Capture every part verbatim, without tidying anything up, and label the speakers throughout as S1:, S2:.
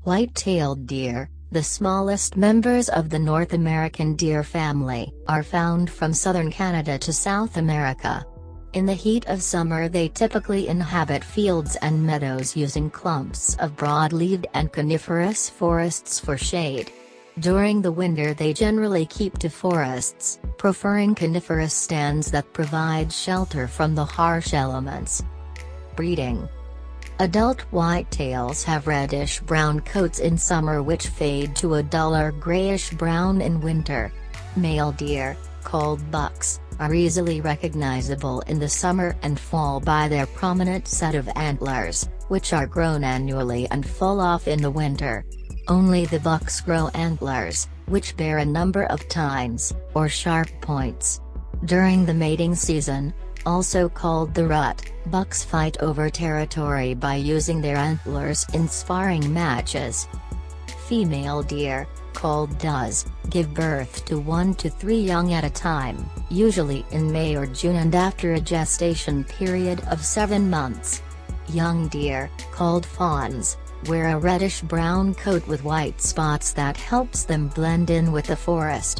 S1: White-tailed deer, the smallest members of the North American deer family, are found from southern Canada to South America. In the heat of summer they typically inhabit fields and meadows using clumps of broad-leaved and coniferous forests for shade. During the winter they generally keep to forests, preferring coniferous stands that provide shelter from the harsh elements. Breeding. Adult whitetails have reddish-brown coats in summer which fade to a duller grayish-brown in winter. Male deer, called bucks, are easily recognizable in the summer and fall by their prominent set of antlers, which are grown annually and fall off in the winter. Only the bucks grow antlers, which bear a number of tines, or sharp points. During the mating season, also called the rut, bucks fight over territory by using their antlers in sparring matches. Female deer, called does, give birth to one to three young at a time, usually in May or June and after a gestation period of seven months. Young deer, called fawns, wear a reddish-brown coat with white spots that helps them blend in with the forest.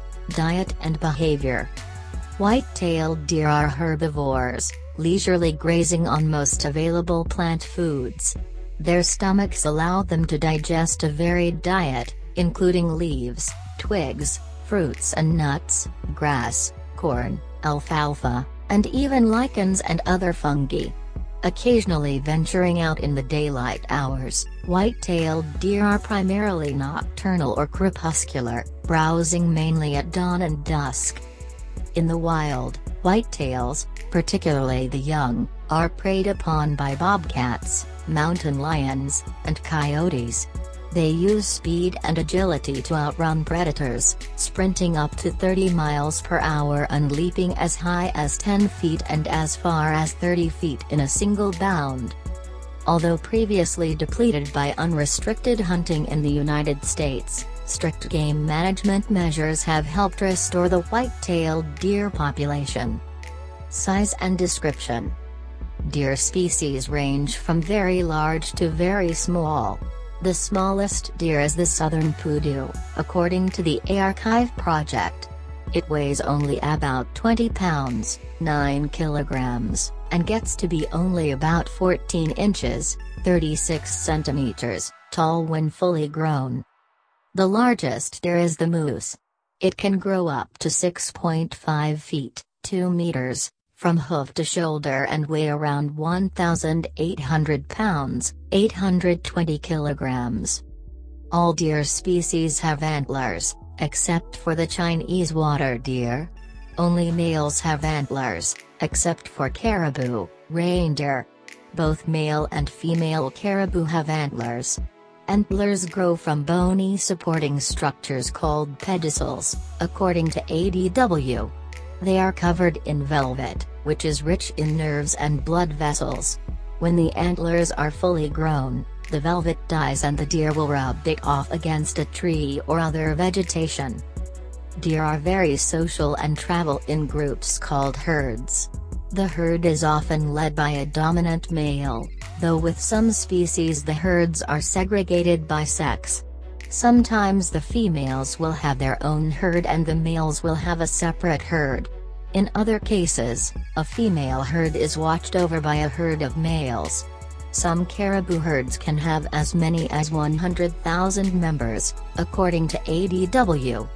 S1: Diet and behavior. White-tailed deer are herbivores, leisurely grazing on most available plant foods. Their stomachs allow them to digest a varied diet, including leaves, twigs, fruits and nuts, grass, corn, alfalfa, and even lichens and other fungi. Occasionally venturing out in the daylight hours, white-tailed deer are primarily nocturnal or crepuscular, browsing mainly at dawn and dusk. In the wild, whitetails, particularly the young, are preyed upon by bobcats, mountain lions, and coyotes. They use speed and agility to outrun predators, sprinting up to thirty miles per hour and leaping as high as ten feet and as far as thirty feet in a single bound. Although previously depleted by unrestricted hunting in the United States, strict game management measures have helped restore the white-tailed deer population. Size and description. Deer species range from very large to very small. The smallest deer is the southern pudu, according to the Archive Project. It weighs only about twenty pounds, nine kilograms, and gets to be only about fourteen inches, thirty-six centimeters, tall when fully grown. The largest deer is the moose. It can grow up to six point five feet, two meters, from hoof to shoulder and weigh around one thousand eight hundred pounds, eight hundred twenty kilograms. All deer species have antlers, except for the Chinese water deer. Only males have antlers, except for caribou, reindeer. Both male and female caribou have antlers. Antlers grow from bony supporting structures called pedicels, according to A D W. They are covered in velvet, which is rich in nerves and blood vessels. When the antlers are fully grown, the velvet dies and the deer will rub it off against a tree or other vegetation. Deer are very social and travel in groups called herds. The herd is often led by a dominant male, though with some species the herds are segregated by sex. Sometimes the females will have their own herd and the males will have a separate herd. In other cases, a female herd is watched over by a herd of males. Some caribou herds can have as many as one hundred thousand members, according to A D W.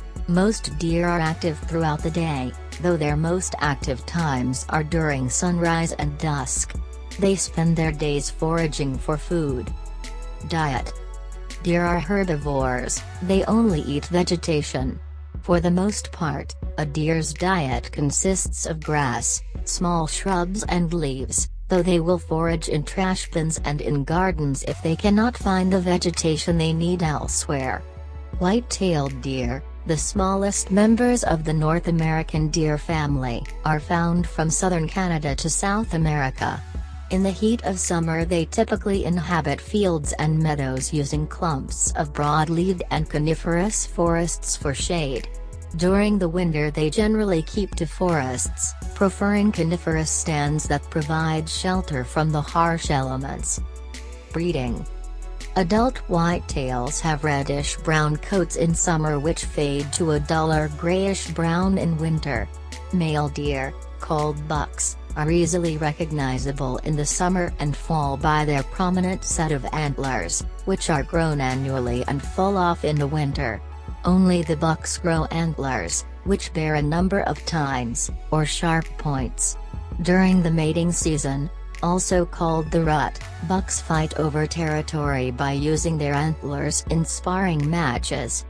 S1: Most deer are active throughout the day, though their most active times are during sunrise and dusk. They spend their days foraging for food. Diet. Deer are herbivores, they only eat vegetation. For the most part, a deer's diet consists of grass, small shrubs and leaves, though they will forage in trash bins and in gardens if they cannot find the vegetation they need elsewhere. White-tailed deer, the smallest members of the North American deer family, are found from southern Canada to South America. In the heat of summer they typically inhabit fields and meadows using clumps of broad-leaved and coniferous forests for shade. During the winter they generally keep to forests, preferring coniferous stands that provide shelter from the harsh elements. Breeding. Adult whitetails have reddish-brown coats in summer which fade to a duller grayish-brown in winter. Male deer, called bucks, are easily recognizable in the summer and fall by their prominent set of antlers, which are grown annually and fall off in the winter. Only the bucks grow antlers, which bear a number of tines, or sharp points. During the mating season, also called the rut, bucks fight over territory by using their antlers in sparring matches.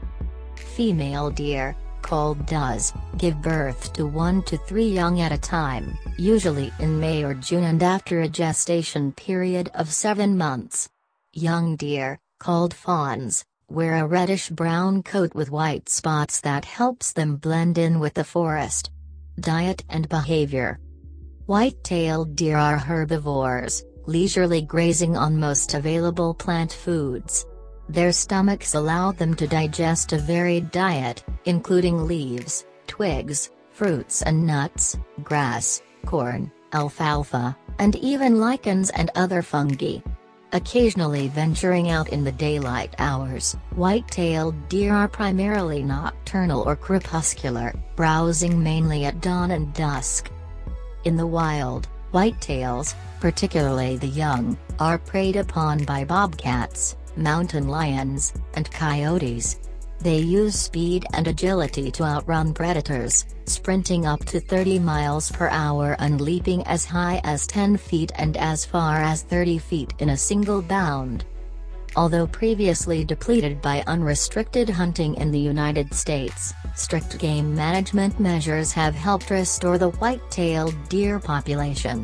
S1: Female deer, called does, give birth to one to three young at a time, usually in May or June and after a gestation period of seven months. Young deer, called fawns, wear a reddish-brown coat with white spots that helps them blend in with the forest. Diet and behavior. White-tailed deer are herbivores, leisurely grazing on most available plant foods. Their stomachs allow them to digest a varied diet, including leaves, twigs, fruits and nuts, grass, corn, alfalfa, and even lichens and other fungi. Occasionally venturing out in the daylight hours, white-tailed deer are primarily nocturnal or crepuscular, browsing mainly at dawn and dusk. In the wild, whitetails, particularly the young, are preyed upon by bobcats, mountain lions, and coyotes. They use speed and agility to outrun predators, sprinting up to thirty miles per hour and leaping as high as ten feet and as far as thirty feet in a single bound. Although previously depleted by unrestricted hunting in the United States, strict game management measures have helped restore the white-tailed deer population.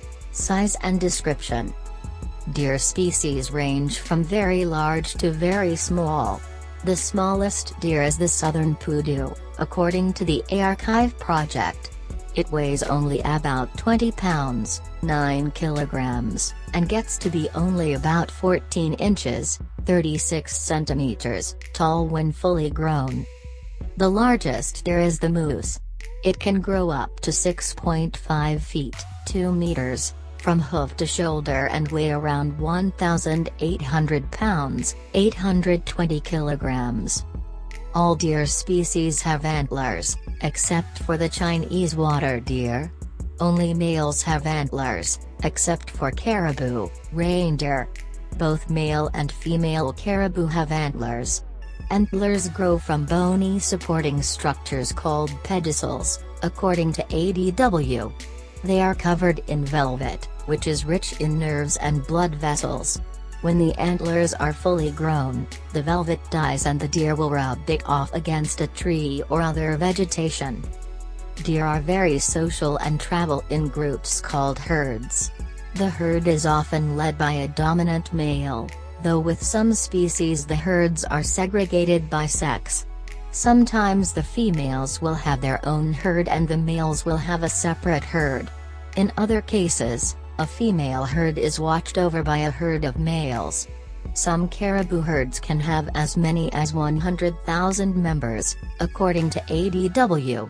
S1: Size and description. Deer species range from very large to very small. The smallest deer is the southern pudu, according to the Archive Project. It weighs only about twenty pounds, nine kilograms, and gets to be only about fourteen inches, thirty-six centimeters, tall when fully grown. The largest deer is the moose. It can grow up to six point five feet, two meters, from hoof to shoulder and weigh around one thousand eight hundred pounds, eight hundred twenty kilograms. All deer species have antlers, except for the Chinese water deer. Only males have antlers, except for caribou, reindeer. Both male and female caribou have antlers. Antlers grow from bony supporting structures called pedicels, according to A D W. They are covered in velvet, which is rich in nerves and blood vessels. When the antlers are fully grown, the velvet dies and the deer will rub it off against a tree or other vegetation. Deer are very social and travel in groups called herds. The herd is often led by a dominant male, though with some species the herds are segregated by sex. Sometimes the females will have their own herd and the males will have a separate herd. In other cases, a female herd is watched over by a herd of males. Some caribou herds can have as many as one hundred thousand members, according to A D W.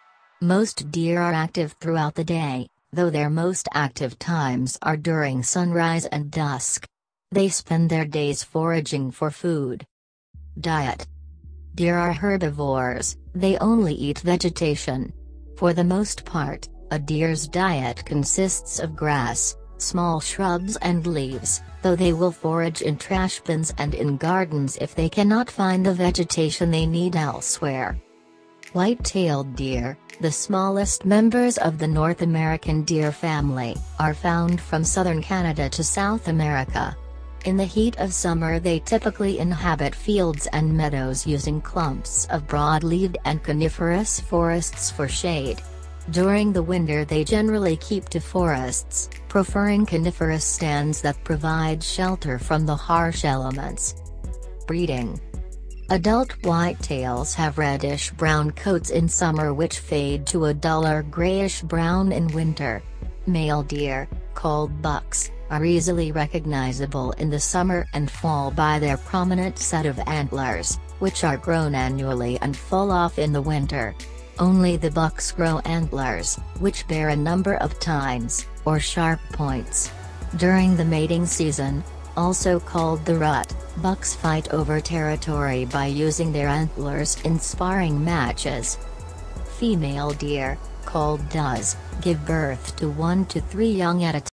S1: Most deer are active throughout the day, though their most active times are during sunrise and dusk. They spend their days foraging for food. Diet. Deer are herbivores, they only eat vegetation. For the most part, a deer's diet consists of grass, small shrubs and leaves, though they will forage in trash bins and in gardens if they cannot find the vegetation they need elsewhere. White-tailed deer, the smallest members of the North American deer family, are found from southern Canada to South America. In the heat of summer they typically inhabit fields and meadows using clumps of broad-leaved and coniferous forests for shade. During the winter they generally keep to forests, preferring coniferous stands that provide shelter from the harsh elements. Breeding. Adult whitetails have reddish-brown coats in summer which fade to a duller grayish-brown in winter. Male deer, called bucks, are easily recognizable in the summer and fall by their prominent set of antlers, which are grown annually and fall off in the winter. Only the bucks grow antlers, which bear a number of tines, or sharp points. During the mating season, also called the rut, Bucks fight over territory by using their antlers in sparring matches. Female deer, called does, give birth to one to three young at a time.